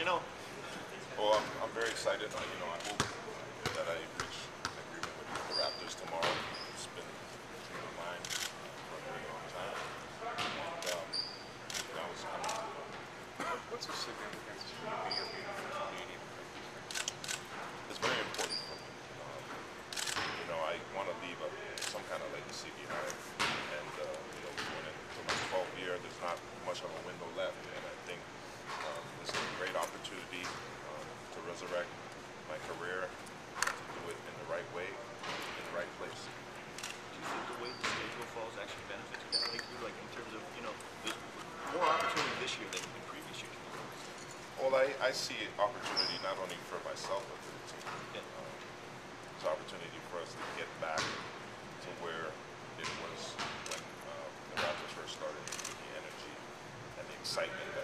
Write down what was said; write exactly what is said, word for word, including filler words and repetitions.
know. Well, I'm, I'm very excited. Uh, you know, I hope that I reach an agreement with the Raptors tomorrow. It's been a dream of mine for a very long time. And um, you know, I was kind of. What's the significance for you being a Canadian? It's very important for me. Um, you know, I want to leave a, some kind of legacy behind. And uh, you know, going into my twelfth year, there's not much of a window left, and I think um, this is a great opportunity um, to resurrect my career, to do it in the right way, in the right place. Do you think the way the schedule falls actually benefits a guy like you, like in terms of, you know, there's more opportunity this year than in previous years? Well, I, I see opportunity not only for myself but for the team. Yeah. Um, it's an opportunity for us to get back to where it was when um, the Raptors first started, with the energy and the excitement